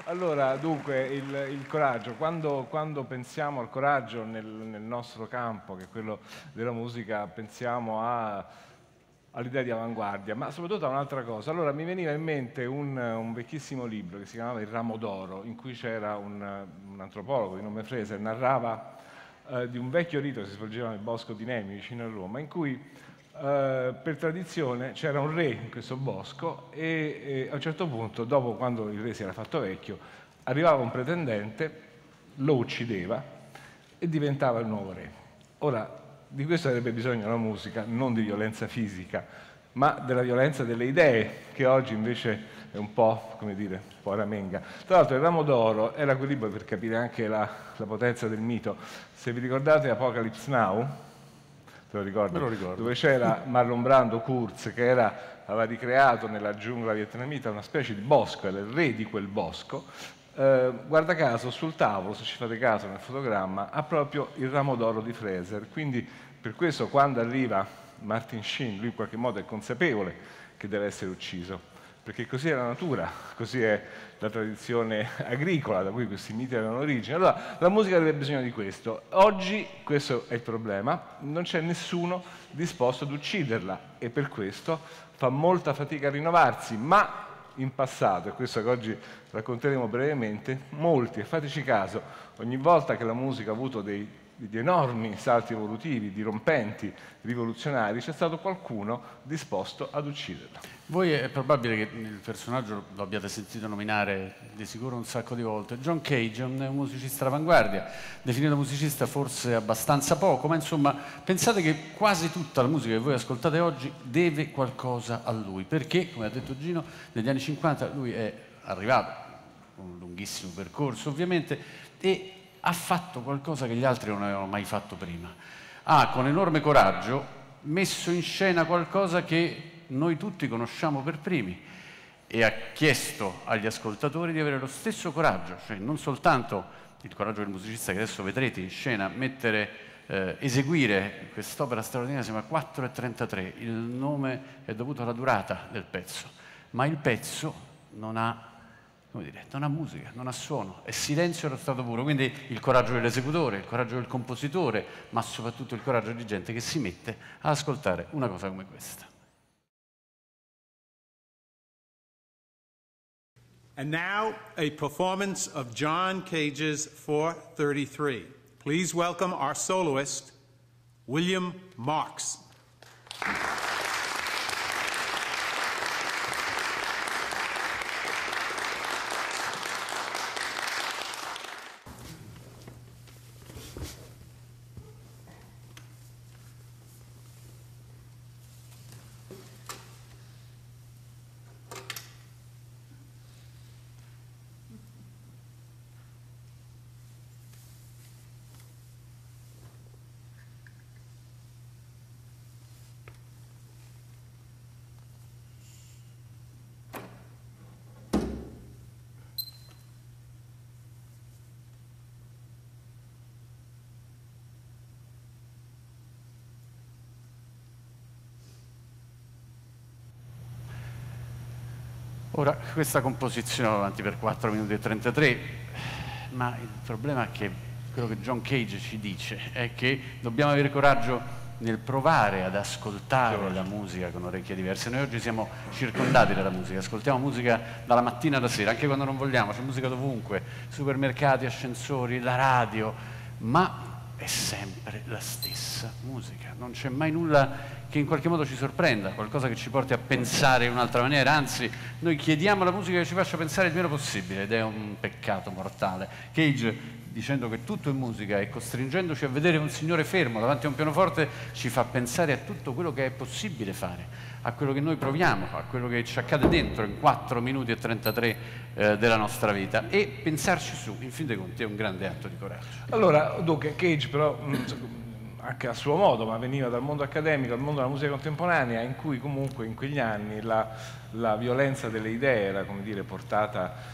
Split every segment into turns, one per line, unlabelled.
Allora, dunque, il coraggio, quando pensiamo al coraggio nel nostro campo, che è quello della musica, pensiamo all'idea di avanguardia, ma soprattutto a un'altra cosa. Allora, mi veniva in mente un vecchissimo libro che si chiamava Il ramo d'oro, in cui c'era un antropologo di nome Fraser, narrava di un vecchio rito che si svolgeva nel bosco di Nemi, vicino a Roma, in cui per tradizione c'era un re in questo bosco e a un certo punto, dopo quando il re si era fatto vecchio, arrivava un pretendente, lo uccideva e diventava il nuovo re. Ora, di questo avrebbe bisogno la musica, non di violenza fisica, ma della violenza delle idee, che oggi invece è un po', come dire, un po' ramenga. Tra l'altro il ramo d'oro era quel libro per capire anche la potenza del mito. Se vi ricordate Apocalypse Now, te lo ricordi?
Me lo ricordo.
Dove c'era Marlon Brando Kurz che aveva ricreato nella giungla vietnamita una specie di bosco, era il re di quel bosco. Guarda caso sul tavolo, se ci fate caso nel fotogramma, ha proprio il ramo d'oro di Fraser, quindi per questo quando arriva Martin Sheen, lui in qualche modo è consapevole che deve essere ucciso, perché così è la natura, così è la tradizione agricola da cui questi miti avevano origine. Allora la musica avrebbe bisogno di questo. Oggi questo è il problema, non c'è nessuno disposto ad ucciderla e per questo fa molta fatica a rinnovarsi, ma in passato, e questo che oggi racconteremo brevemente, molti, e fateci caso, ogni volta che la musica ha avuto degli enormi salti evolutivi, dirompenti, rivoluzionari, c'è stato qualcuno disposto ad ucciderla.
Voi è probabile che il personaggio lo abbiate sentito nominare di sicuro un sacco di volte. John Cage è un musicista d'avanguardia, definito musicista forse abbastanza poco, ma insomma pensate che quasi tutta la musica che voi ascoltate oggi deve qualcosa a lui, perché, come ha detto Gino, negli anni 50 lui è arrivato, con un lunghissimo percorso ovviamente, e ha fatto qualcosa che gli altri non avevano mai fatto prima. Ha con enorme coraggio messo in scena qualcosa che noi tutti conosciamo per primi e ha chiesto agli ascoltatori di avere lo stesso coraggio, cioè non soltanto il coraggio del musicista che adesso vedrete in scena, eseguire quest'opera straordinaria, si chiama 4:33, il nome è dovuto alla durata del pezzo, ma il pezzo non ha, come dire, non ha musica, non ha suono, è silenzio allo stato puro, quindi il coraggio dell'esecutore, il coraggio del compositore, ma soprattutto il coraggio di gente che si mette ad ascoltare una cosa come questa.
And now, a performance of John Cage's 4:33. Please welcome our soloist, William Marks.
Ora, questa composizione va avanti per 4 minuti e 33, ma il problema è che quello che John Cage ci dice è che dobbiamo avere coraggio nel provare ad ascoltare la musica con orecchie diverse. Noi oggi siamo circondati dalla musica, ascoltiamo musica dalla mattina alla sera, anche quando non vogliamo, c'è musica dovunque, supermercati, ascensori, la radio, ma è sempre la stessa musica, non c'è mai nulla che in qualche modo ci sorprenda, qualcosa che ci porti a pensare in un'altra maniera, anzi noi chiediamo alla musica che ci faccia pensare il meno possibile ed è un peccato mortale. Cage, dicendo che tutto è musica e costringendoci a vedere un signore fermo davanti a un pianoforte, ci fa pensare a tutto quello che è possibile fare, a quello che noi proviamo, a quello che ci accade dentro in 4 minuti e 33 della nostra vita, e pensarci su, in fin dei conti, è un grande atto di coraggio.
Allora, dunque, Cage però, anche a suo modo, ma veniva dal mondo accademico, dal mondo della musica contemporanea, in cui comunque in quegli anni la violenza delle idee era, come dire, portata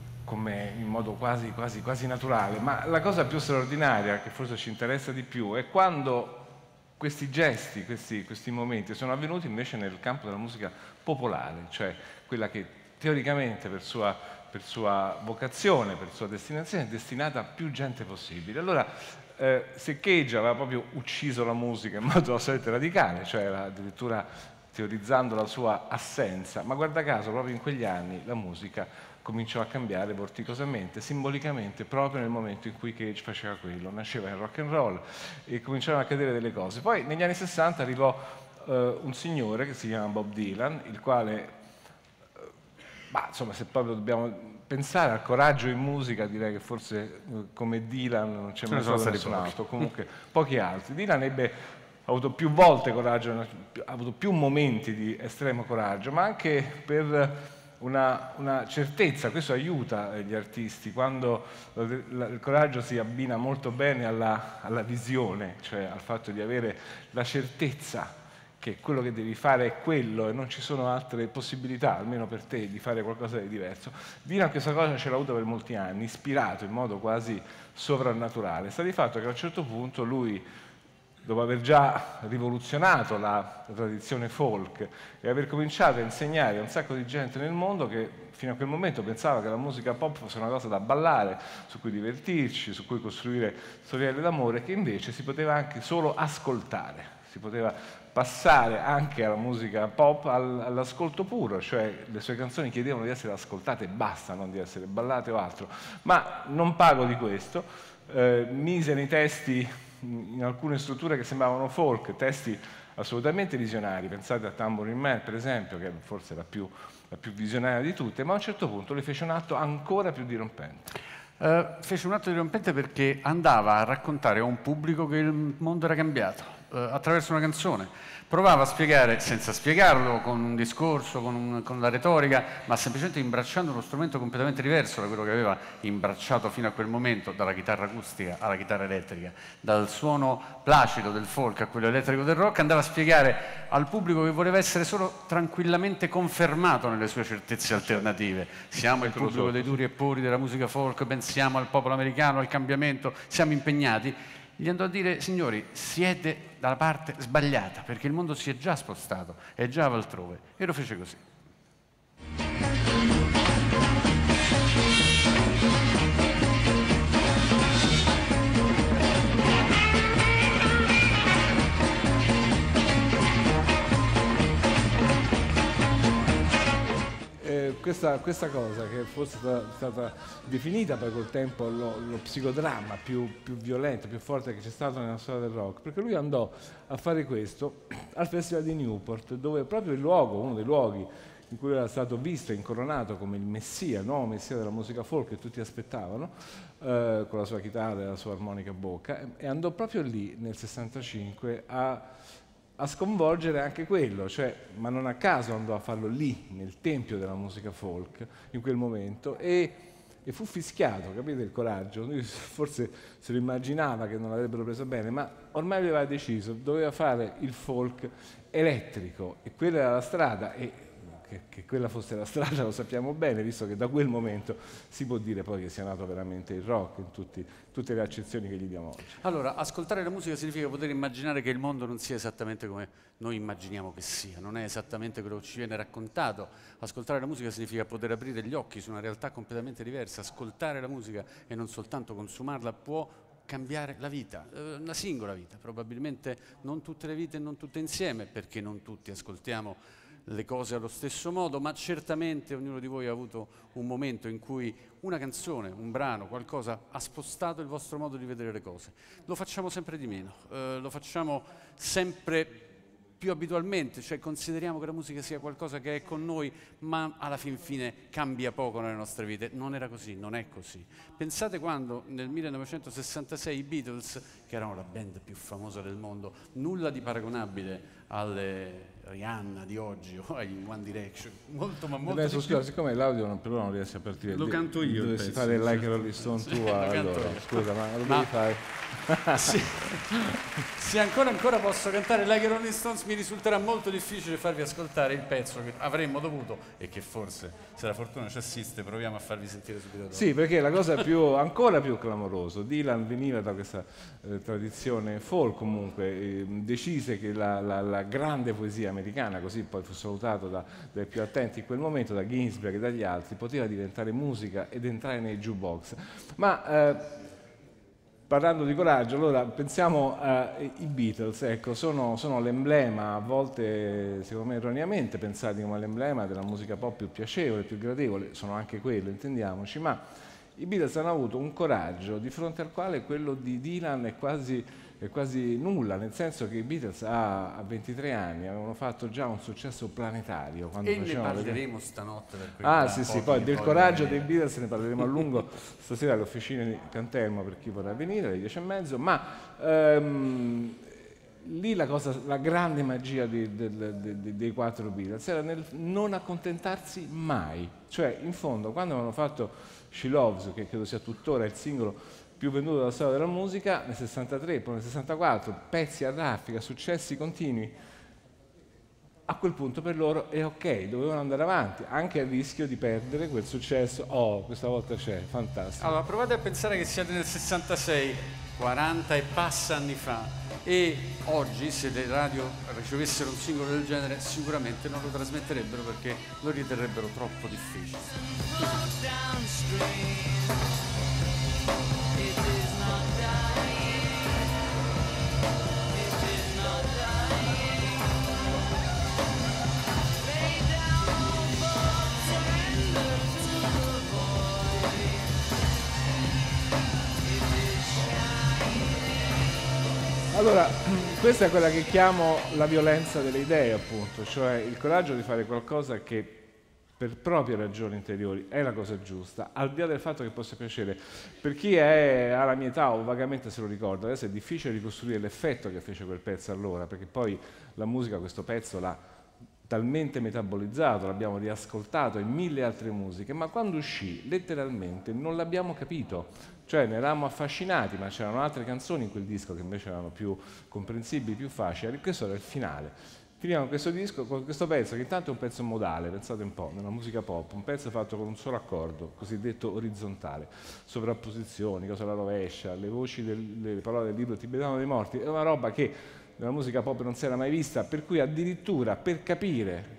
come in modo quasi naturale. Ma la cosa più straordinaria, che forse ci interessa di più, è quando questi gesti, questi momenti sono avvenuti invece nel campo della musica popolare, cioè quella che teoricamente per sua sua vocazione, per sua destinazione, è destinata a più gente possibile. Allora, se Cage aveva proprio ucciso la musica in modo assolutamente radicale, cioè addirittura teorizzando la sua assenza, ma guarda caso proprio in quegli anni la musica cominciò a cambiare vorticosamente, simbolicamente, proprio nel momento in cui Cage faceva quello, nasceva il rock and roll e cominciarono a accadere delle cose. Poi negli anni 60 arrivò un signore che si chiama Bob Dylan, il quale, insomma, se proprio dobbiamo pensare al coraggio in musica, direi che forse come Dylan non c'è mai stato nessun altro, comunque pochi altri. Dylan ha avuto più volte coraggio, ha avuto più momenti di estremo coraggio, ma anche per una certezza. Questo aiuta gli artisti quando il coraggio si abbina molto bene alla visione, cioè al fatto di avere la certezza che quello che devi fare è quello e non ci sono altre possibilità, almeno per te, di fare qualcosa di diverso. Dylan questa cosa ce l'ha avuta per molti anni, ispirato in modo quasi sovrannaturale. Sta di fatto che a un certo punto lui, dopo aver già rivoluzionato la tradizione folk e aver cominciato a insegnare a un sacco di gente nel mondo che fino a quel momento pensava che la musica pop fosse una cosa da ballare, su cui divertirci, su cui costruire storielle d'amore, che invece si poteva anche solo ascoltare, si poteva passare anche alla musica pop all'ascolto puro, cioè le sue canzoni chiedevano di essere ascoltate e basta, non di essere ballate o altro. Ma non pago di questo, mise nei testi in alcune strutture che sembravano folk, testi assolutamente visionari, pensate a Tambourine Man per esempio, che forse la più visionaria di tutte, ma a un certo punto le fece un atto ancora più dirompente.
Fece un atto dirompente perché andava a raccontare a un pubblico che il mondo era cambiato attraverso una canzone. Provava a spiegare, senza spiegarlo, con un discorso, con la retorica, ma semplicemente imbracciando uno strumento completamente diverso da quello che aveva imbracciato fino a quel momento, dalla chitarra acustica alla chitarra elettrica, dal suono placido del folk a quello elettrico del rock. Andava a spiegare al pubblico che voleva essere solo tranquillamente confermato nelle sue certezze alternative. Siamo il pubblico dei duri e puri della musica folk, pensiamo al popolo americano, al cambiamento, siamo impegnati. Gli andò a dire: signori, siete dalla parte sbagliata, perché il mondo si è già spostato, è già altrove. E lo fece così.
Questa cosa che fosse stata definita poi col tempo lo psicodramma più violento, più forte che c'è stato nella storia del rock, perché lui andò a fare questo al Festival di Newport, dove proprio il luogo, uno dei luoghi in cui era stato visto e incoronato come il messia, il nuovo messia della musica folk che tutti aspettavano, con la sua chitarra e la sua armonica a bocca, e andò proprio lì nel 65 a sconvolgere anche quello, cioè, ma non a caso andò a farlo lì, nel tempio della musica folk, in quel momento, e fu fischiato, capite il coraggio? Lui forse se lo immaginava che non l'avrebbero preso bene, ma ormai aveva deciso, doveva fare il folk elettrico, e quella era la strada, e che quella fosse la strada lo sappiamo bene, visto che da quel momento si può dire poi che sia nato veramente il rock in tutte le accezioni che gli diamo oggi.
Allora, ascoltare la musica significa poter immaginare che il mondo non sia esattamente come noi immaginiamo che sia, non è esattamente quello che ci viene raccontato. Ascoltare la musica significa poter aprire gli occhi su una realtà completamente diversa. Ascoltare la musica e non soltanto consumarla può cambiare la vita, una singola vita, probabilmente non tutte le vite e non tutte insieme, perché non tutti ascoltiamo le cose allo stesso modo, ma certamente ognuno di voi ha avuto un momento in cui una canzone, un brano, qualcosa ha spostato il vostro modo di vedere le cose. Lo facciamo sempre di meno, lo facciamo sempre più abitualmente, cioè consideriamo che la musica sia qualcosa che è con noi, ma alla fin fine cambia poco nelle nostre vite. Non era così, non è così. Pensate quando nel 1966 i Beatles, che erano la band più famosa del mondo, nulla di paragonabile alle Rihanna di oggi o ai One Direction, molto ma molto.
Adesso scusa, siccome l'audio però non riesce a partire,
lo canto io.
Dovresti fare Like a Rolling Stone tua, allora scusa, ma lo devi fare.
Se ancora posso cantare Like a Rolling Stones, mi risulterà molto difficile farvi ascoltare il pezzo che avremmo dovuto e che forse, se la fortuna ci assiste, proviamo a farvi sentire subito dopo.
Sì, perché la cosa ancora più clamorosa, Dylan veniva da questa tradizione folk comunque, decise che la grande poesia americana, così poi fu salutato dai più attenti in quel momento, da Ginsberg e dagli altri, poteva diventare musica ed entrare nei jukebox. Ma parlando di coraggio, allora pensiamo ai Beatles, ecco, sono l'emblema, a volte secondo me erroneamente pensati come l'emblema della musica pop più piacevole, più gradevole, sono anche quello, intendiamoci, ma i Beatles hanno avuto un coraggio di fronte al quale quello di Dylan è quasi nulla, nel senso che i Beatles a 23 anni avevano fatto già un successo planetario.
E ne parleremo stanotte per
poi del coraggio dei Beatles ne parleremo a lungo stasera alle officine di Cantermo per chi vorrà venire alle 10:30, ma lì la grande magia dei 4 Beatles era nel non accontentarsi mai, cioè in fondo quando avevano fatto She Loves You, che credo sia tuttora il singolo più venduto della storia della musica, nel 63, poi nel 64, pezzi a raffica, successi continui, a quel punto per loro è ok, dovevano andare avanti, anche a rischio di perdere quel successo. Oh, questa volta c'è, fantastico.
Allora, provate a pensare che siete nel 66, 40 e passa anni fa, e oggi se le radio ricevessero un singolo del genere sicuramente non lo trasmetterebbero perché lo riterrebbero troppo difficile.
Allora, questa è quella che chiamo la violenza delle idee, appunto, cioè il coraggio di fare qualcosa che per proprie ragioni interiori è la cosa giusta, al di là del fatto che possa piacere. Per chi ha la mia età o vagamente se lo ricorda, adesso è difficile ricostruire l'effetto che fece quel pezzo allora, perché poi la musica questo pezzo l'ha talmente metabolizzato, l'abbiamo riascoltato in 1000 altre musiche, ma quando uscì letteralmente non l'abbiamo capito. Cioè ne eravamo affascinati, ma c'erano altre canzoni in quel disco che invece erano più comprensibili, più facili. Questo era il finale. Finiamo questo disco con questo pezzo, che intanto è un pezzo modale, pensate un po', nella musica pop, un pezzo fatto con un solo accordo, cosiddetto orizzontale, sovrapposizioni, cosa alla rovescia, le voci le parole del libro tibetano dei morti, è una roba che nella musica pop non si era mai vista, per cui addirittura per capire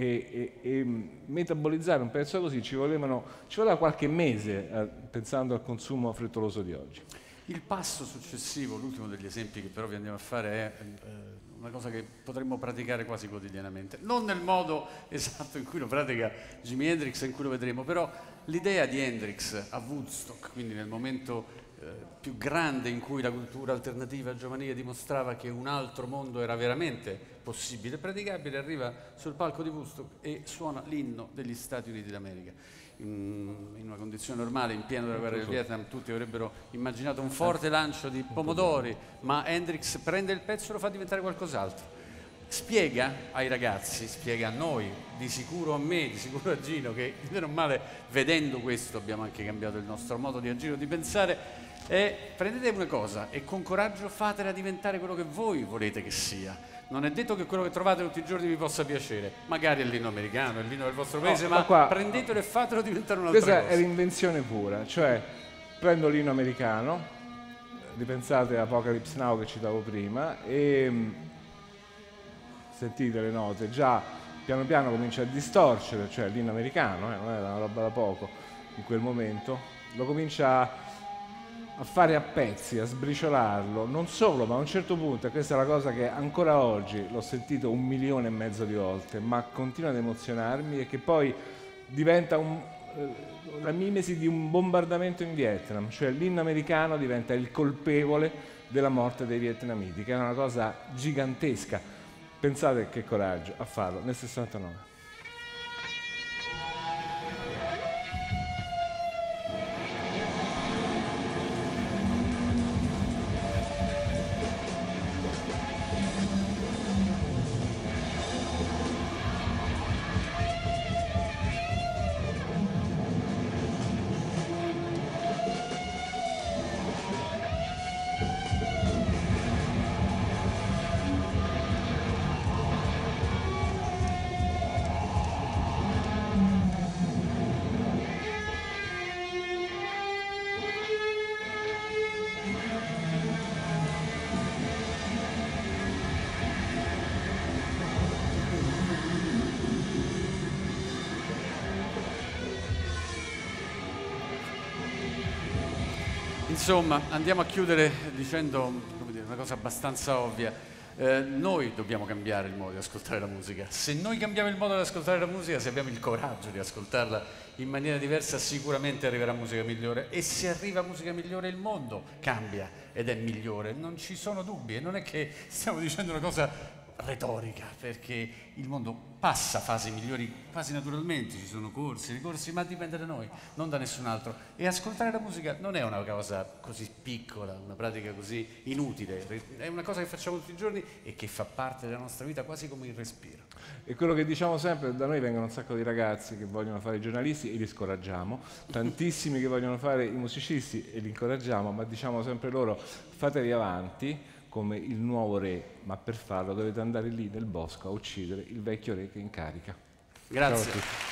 e metabolizzare un pezzo così ci voleva qualche mese, pensando al consumo frettoloso di oggi.
Il passo successivo, l'ultimo degli esempi che però vi andiamo a fare, è una cosa che potremmo praticare quasi quotidianamente, non nel modo esatto in cui lo pratica Jimi Hendrix e in cui lo vedremo, però l'idea di Hendrix a Woodstock, quindi nel momento più grande in cui la cultura alternativa giovanile dimostrava che un altro mondo era veramente possibile, praticabile, arriva sul palco di Woodstock e suona l'inno degli Stati Uniti d'America. In una condizione normale, in pieno della guerra del Vietnam, tutti avrebbero immaginato un forte lancio di pomodori, ma Hendrix prende il pezzo e lo fa diventare qualcos'altro. Spiega ai ragazzi, spiega a noi, di sicuro a me, di sicuro a Gino, che bene o male vedendo questo abbiamo anche cambiato il nostro modo di agire o di pensare. Prendete una cosa e con coraggio fatela diventare quello che voi volete che sia. Non è detto che quello che trovate tutti i giorni vi possa piacere, magari è l'inno americano, è l'inno del vostro paese, ma prendetelo e fatelo diventare un'altra cosa.
Questa è l'invenzione pura, cioè prendo l'inno americano, ripensate a Apocalypse Now che citavo prima, e sentite le note, già piano piano comincia a distorcere, cioè l'inno americano, non era una roba da poco in quel momento, lo comincia a fare a pezzi, a sbriciolarlo, non solo, ma a un certo punto, e questa è la cosa che ancora oggi l'ho sentito 1,5 milioni di volte, ma continua ad emozionarmi, e che poi diventa la mimesi di un bombardamento in Vietnam, cioè l'inno americano diventa il colpevole della morte dei vietnamiti, che è una cosa gigantesca. Pensate che coraggio a farlo nel 69.
Insomma, andiamo a chiudere dicendo, come dire, una cosa abbastanza ovvia. Noi dobbiamo cambiare il modo di ascoltare la musica. Se noi cambiamo il modo di ascoltare la musica, se abbiamo il coraggio di ascoltarla in maniera diversa, sicuramente arriverà musica migliore, e se arriva musica migliore il mondo cambia ed è migliore, non ci sono dubbi. E non è che stiamo dicendo una cosa retorica, perché il mondo passa fasi migliori quasi naturalmente, ci sono corsi, ricorsi, ma dipende da noi, non da nessun altro. E ascoltare la musica non è una cosa così piccola, una pratica così inutile, è una cosa che facciamo tutti i giorni e che fa parte della nostra vita quasi come il respiro.
E quello che diciamo sempre, da noi vengono un sacco di ragazzi che vogliono fare i giornalisti e li scoraggiamo, tantissimi che vogliono fare i musicisti e li incoraggiamo, ma diciamo sempre loro: fatevi avanti come il nuovo re, ma per farlo dovete andare lì nel bosco a uccidere il vecchio re che è in carica.
Grazie.
Ciao a tutti.